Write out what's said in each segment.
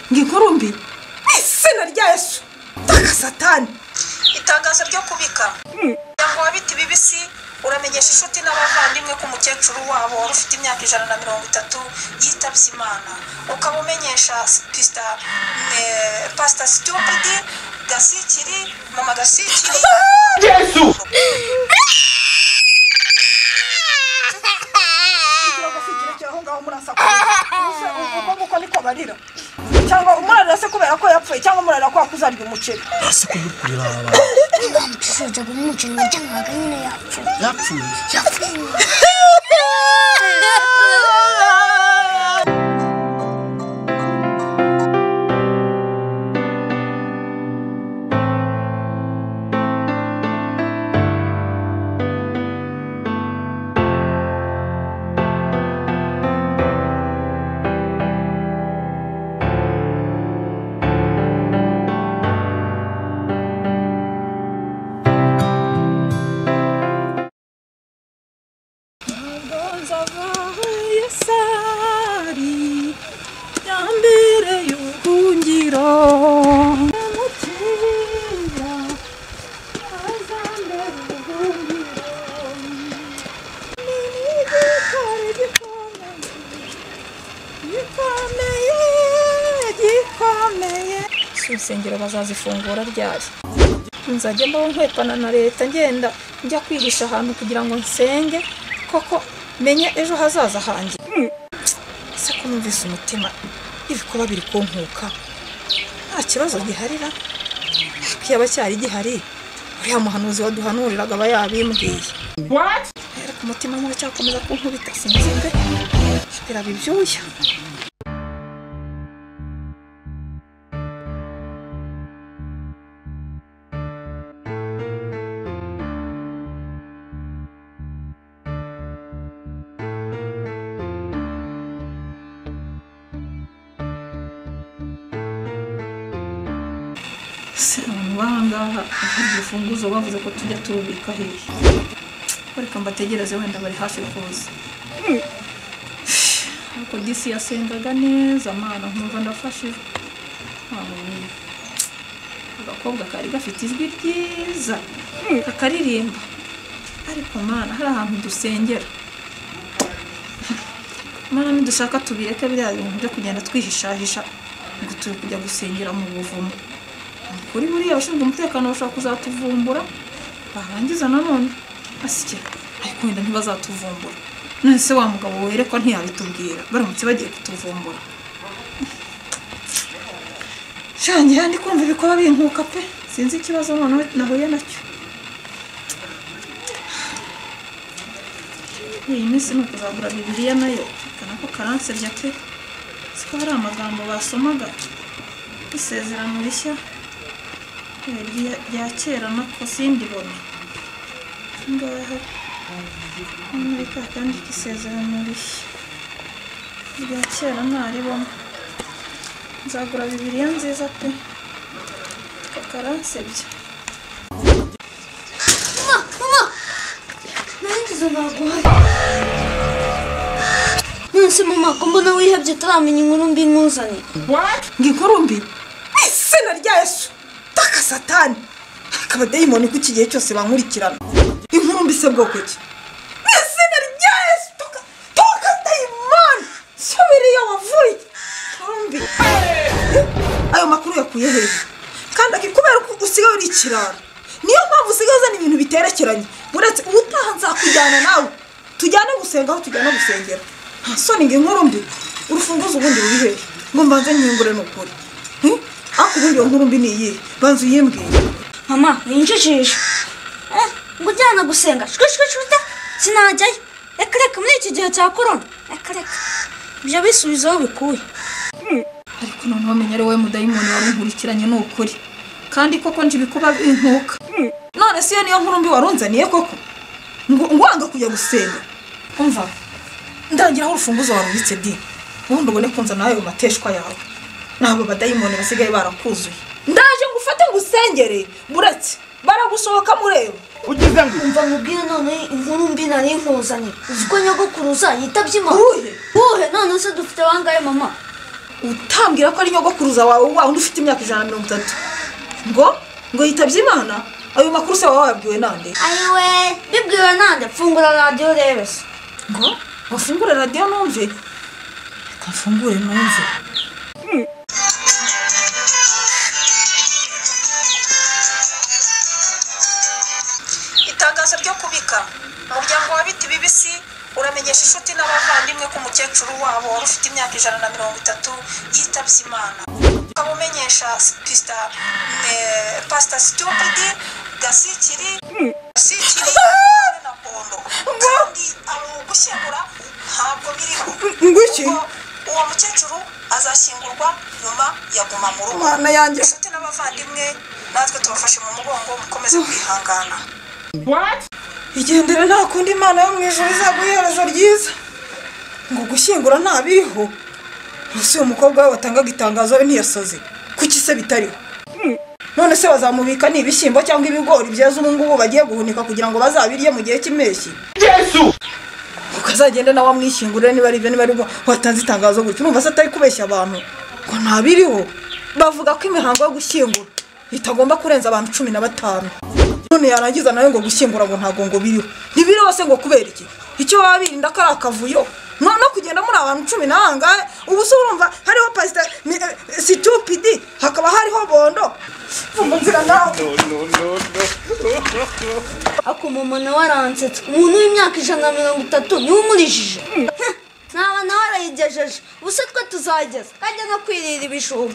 Ngikurumbi izina rya Yesu taka satani itangazo ryo kubika ngo wabiti bibisi uramenyesha inshuti n'abavandimwe ko umukecuru wabo ufite imyaka 130 yitabye Imana ukaba umenyesha Pastor Stupid Gasikiri Mama Gasikiri Yesu cyangwa umwana se kubera ko yapfuye cyangwa umwana ko akuzarya umuceri ase kubikurira aba Tuzaja kumuceri cyangwa nyine yapfuye Insengero bazazifungura ryari nzajya mbaho nkwepana na leta ngenda njya kwigisha ahantu kugira ngo nsenge koko menye ejo hazaza hanjye se ko numvise umutima ibikoba biri kunkuka nta kibazo giharira kiyaba cyari gihari uriya muhanuzi waduhanuriraga aba yabimbwiye ku mutima mubi cyakomeza kunkubita sinzimbe biraba ibyuya Wangaha ifunguzo bavuze ko tujya turubika hehe ariko mbategereze wenda bari hafi kuza ariko disi yasengaga neza mana nkumva ndafashije agakobwa kari gafite ijwi ryiza kakaririmba ariko mana hari ahantu dusengera mana nidushaka tubireke biriya bintu byo kugenda twihishahisha ngo turi kujya gusengera mu buvumo kuri buriya abashinzwe umutekano bashaka kuzatuvumbura barangiza nanone asike ariko wenda ntibazatuvumbura none se wa mugabo werekwa ntiyabitubwira baramutse bagiye kutuvumbura shangira ndi kumva ibikoba binkuka pe sinzi ikibazo none nahuye nacyo iyi minsi ni ukuzagura Bibiliya nayo kanako karansebya pe siko hari amagambo basomaga isezerano rishya rya kera nako sindibona ngaha Amerika kandi isezerano rya kera naribona nzagura Bibiliya nziza pe kakaransebya mama nangize naguhaye nonse mama ko mbona wihebye taramenya inkuru mbi nkuzane ngikurumbi izina rya Yesu taka satani akaba dayimoni ku kigihe cyose bankurikirana inkuru mbise bwoko ki izina rya Yesu taka dayimoni subiriya wavuye kurumbi ayo makuru yakuye hehe kandi akikubera ko usigaye uri kirara niyo mpamvu usigaye uzana ibintu biterekeranye buretse ubutaha nzakujyana nawe tujyane gusenga aho tujyana gusengera soni inkuru mbi urufunguzo ubundi ruri hehe ngo mbanze nyingure n'ukuri akubundi nkuru mbi niyi banzu yimbwiye mama yinjijisha ngo jyana gusenga shwishwishwita sinajyayo reka muri iki gihe cya corona reka ibyo bisubizaho bikuye ariko none wamenye ari wowe mudayimoni wari unkurikiranye n'ukuri kandi koko nje ibikuba binkuka none si yo niyo nkuru mbi warunzaniye koko ngo wanga kujya gusenga umva ndangiraho urufunguzo warubitse di ubundi ubone kunza nawe mateshwa yawe nabo badayimoni basigaye barakuzuye ndaje ngufate ngusengere buretse baragusohoka mureba ugize ngo umva mubwire none inkuru mbi nari nkuzanye uziko nyogokuruza yitabye Imana uhe none se dufite wangaye mama utambwira ko ari nyogokuruza wawe wa undi ufite imyaka 130 ngo yitabye Imana. Ayo makuru se wawe wabwiwe nande? Ayiwe bibwiwe nande? Fungura radio rebese. Ngo wafungure radio numve. Kafungure numve. Itangazo ryo kubika. Umuryango wa Biti Bibisi uramenyesha inshuti n'abavandimwe ko umukecuru wabo wari ufite imyaka 130 yitabye Imana. Ukamumenyesha Pastor Stupid Gasikiri na Bondo. Kandi abo gushyingura ntabwo biriho. Ngwiki uwo mukecuru azashyingurwa nyuma ya Guma mu Rugo. Mana yanjye. Inshuti n'abavandimwe natwe tubafashe mu mugongo mukomeze kwihangana. What? Igendere nta kundi Imana yo mwijuru izaguhereza ryiza. Ngo gushyingura nta biriho. Usi umukobwa we watangaga itangazo we ntiyasaze. Kuki se bitariho? None se bazamubika ni ibishyimbo cyangwa ibigori byeze ubu ngubu bagiye guhunika kugira ngo bazabirye mu gihe cy'impeshyi. Yesu! Ukazagenda nawe amwishyingurire niba ari byo niba ari watanze itangazo gutyo. Urumva se atari kubeshya abantu ngo nta biriho. Bavuga ko imihango yo gushyingura itagomba kurenza abantu 15. None yarangiza nawe ngo gushyingura ngo ntago ngo biriho. Ntibiriho se ngo kubera iki? Icyo wabirinda kari akavuyo. No kugenda muri abantu 10 nangahe ubu se urumva hariho Pastor Stupid hakaba hariho Bondo. Umuzira nawe. No. Ako mama waransetse. Umuntu w'imyaka 130 ni umurijije. Nawe warayigejeje. Ubuse twe tuzageza. Kajya no kwirira ibishumba.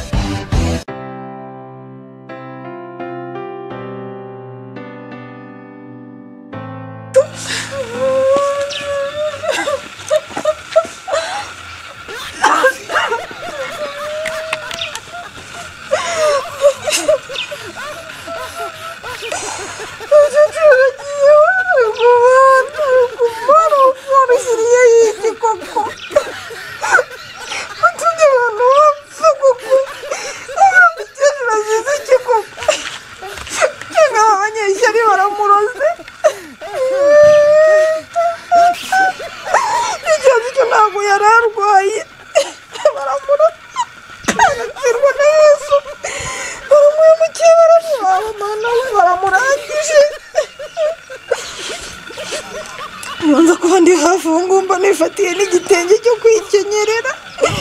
Nza kuba ndi hafi ngumba nifatiye n'igitenge cyo kwikenyerera.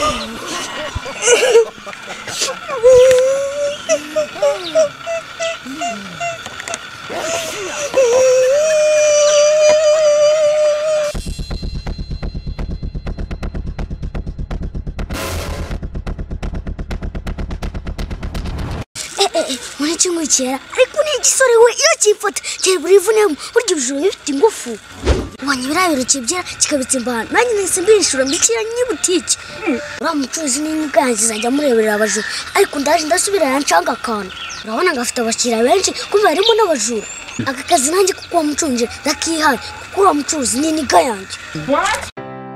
Muri kimwikera ariko ni igisore we iyo cyifata cyeburivunem buryo bijuru bifite ingufu. Wanyibira birukibyera kikabitse imbana nanjye nese mbishura mbikira nyibutiki. Uramucuzi n'inganzi zajya mureberera abajura ariko ndaje ndasubira yancanga kana. Urabona ngafite abakira benshi kumva harimo n'abajura. Aka kazi nanjye kuko wamucunje ndakihaye kuko uramucuzi n'iniga yanjye. What?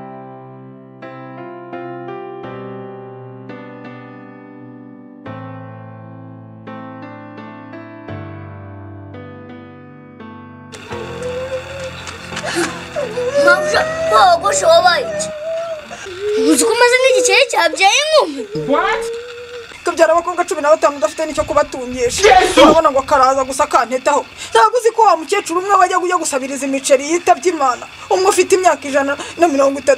Mawuja wogoshe wabaye iki? Uzi ko maze nk'igikere cyabyaye inkumi. What? Kabyara abakobwa 15 udafite nicyo kubatungisha. Urabona ngo karaza gusa kantetaho. Ntabwo uzi ko wa mukecuru umwe wajya kujya gusabiriza imiceri yitabye Imana. Umwe ufite imyaka 130.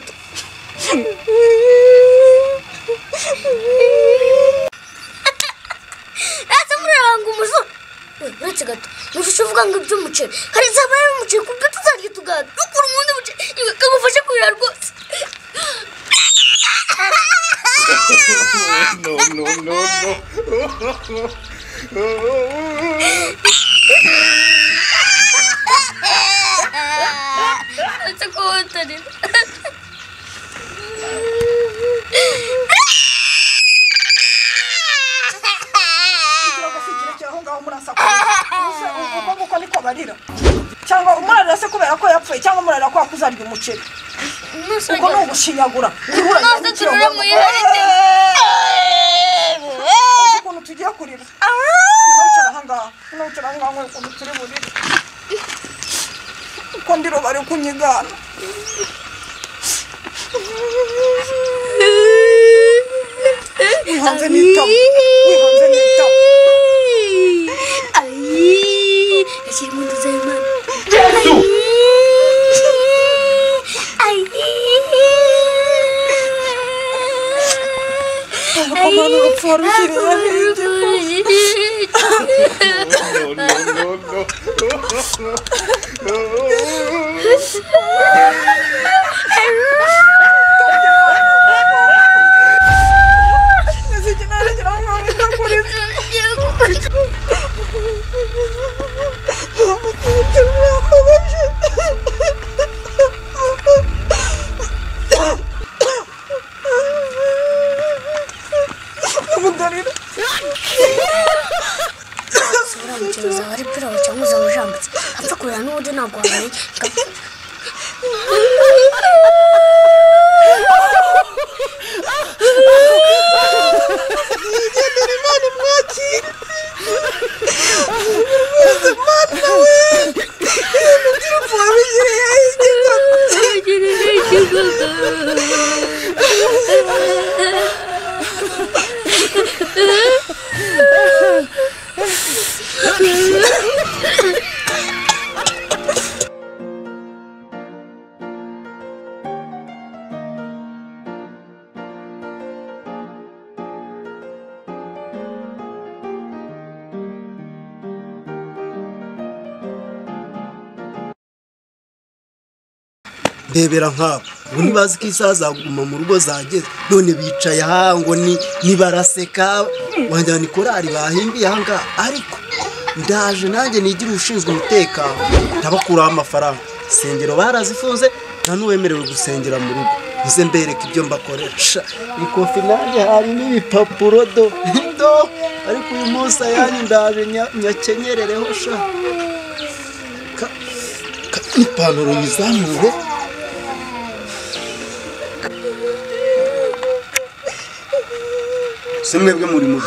Ese muranga umuzuru. Uretse gato nufashe uvuga ngo iby'umuceri hari zabaye umuceri kubyo tuzarya tugata dukura umundi muceri ikagufasha kurira rwose. Ese ko utari cyangwa umurara se kubera ko yapfuye cyangwa umurara ko akuzarya umuceri. Uko no gushinyagura. Nose turure mu yiharite. Ukuntu tugiye kurira. Unocara hanga ukuntu turi burira. Uko ndiro bari kunyigana. wihanze n'itama wihanze n'itama yakiri mu nzu z'Imana Yesu abantu urupfu warushyiriye hirya Uzamucuruza wari pirawo cyangwa uzamujambutse apfa kurira n'ubundi ntabwo wamenya yigendera Imana imwakire Imana we ibintu by'urupfu wabigiriye ndebera nkabo ngo nibazi ko isaha zaguma mu rugo zageze none bicaye aha ngo nibaraseka wanjyana ni korari bahimbiye aha ngaha ariko ndaje nanjye nigira ushinzwe umutekano ndabakuraho amafaranga insengero barazifunze nta n'uwemerewe gusengera mu rugo nze mbereka ibyo mbakoresha ikofi nanjye harimo ibipapuro do ariko uyu munsi ayanyu ndaje nyakenyerereho sha n'ipantaro yizamure se mwebwe muri mubi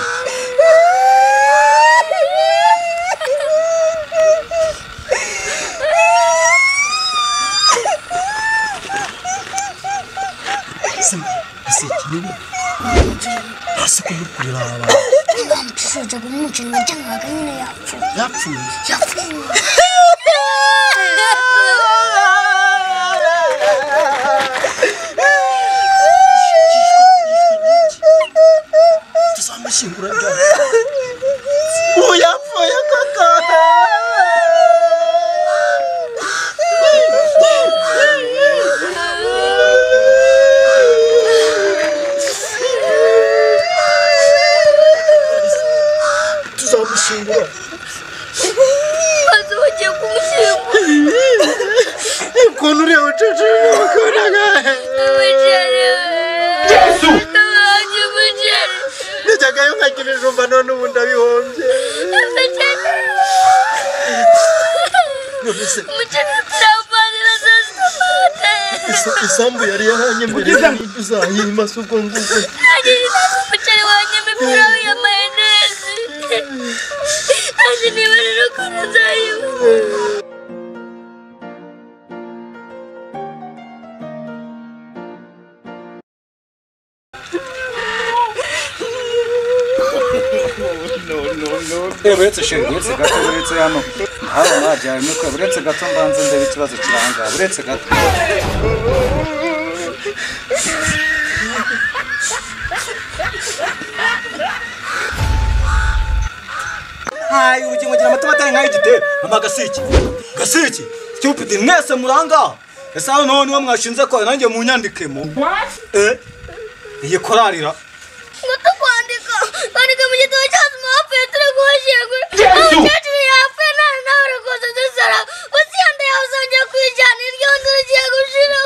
ese kinini hasi kumukurira abantu ntamucuruza kumumucira ngaryangaga nyine yapfuye tuzamashingura ryari yapfuye kaka tuzamushingura maze bagiye kumushyingura ukuntu uriya ucece wakoraga Yesu najyagayo nkagira ijumba none ubu ndabihombye isambu yari yaranyemereye uzahima se ubwo ngubwo umuceri wanyuma ipirawu ya mayonezi azi niba rero ko ntazayima buretse sheri buretse gato buretse hano hano najyanye nuko buretse gato mbanze ndebe ikibazo kiranga buretse gato hayi ubugingo gira amata atari nk'ay'igitero mama gasiki stupid mwese muranga ese hano noneho niwe mwashinze ko nanjye munyandikemo iyi korarira ngo kwandika mu gitabo cyacu mwapfuye turi kuhashyingura umukecuru yapfuye none nawe uri kuza dusara usiyanda yawe uzongera kuyijyana iryo nzu rigiye gushira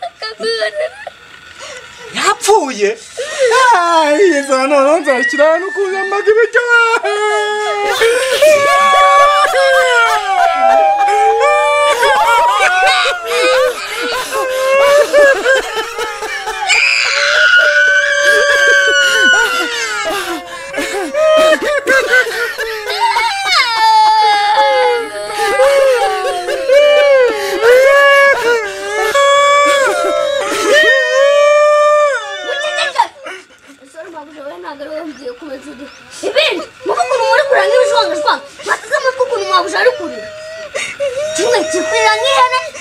yapfuye iza noneho nzashyira hano kuzambaga ibiryo ibindi muvuga ukuntu muri kurira nk'ibijwangajwanga mwateze amatwi ukuntu mwabuja ari kurira kimwe kikurira nk'ihene